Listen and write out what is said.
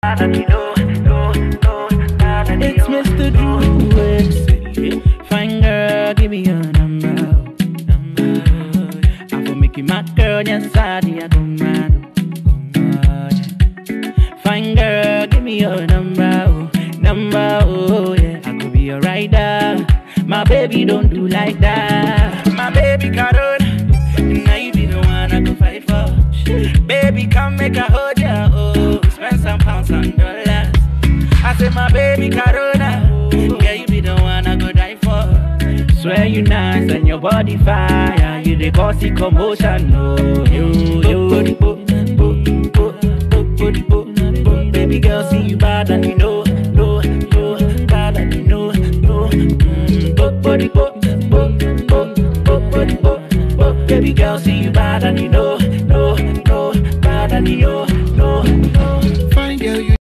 It's Mr. Drew. Fine girl, give me your number. I will make you my girl, yes, I don't mind. Fine girl, give me your number. Oh yeah, I could be your rider. My baby don't do like that. My baby Carol, now you be the one I go fight for. Baby, come make a hold ya. Oh, spend some pounds and dollars. I say my baby Corona, yeah, you be the one I go die for. Swear you nice and your body fire. You the cause the commotion, no. Baby girl, see you bad and you know, no, bad and you know, no. Baby girl, see you bad and you know, no, bad and you know, no.